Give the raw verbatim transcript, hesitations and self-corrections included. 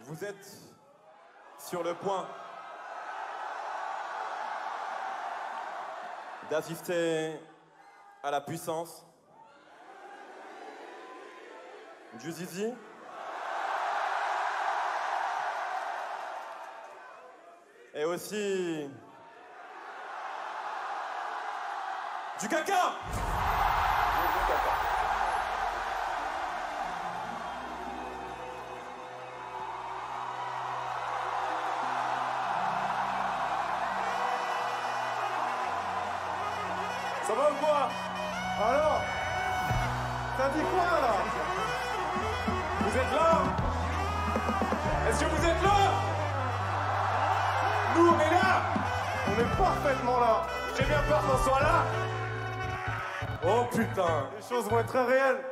Vous êtes sur le point d'assister à la puissance du zizi et aussi du caca. Ça va ou quoi? Alors, t'as dit quoi là? Vous êtes là? Est-ce que vous êtes là? Nous on est là. On est parfaitement là. J'ai bien peur qu'on soit là. Oh putain. Les choses vont être très réelles.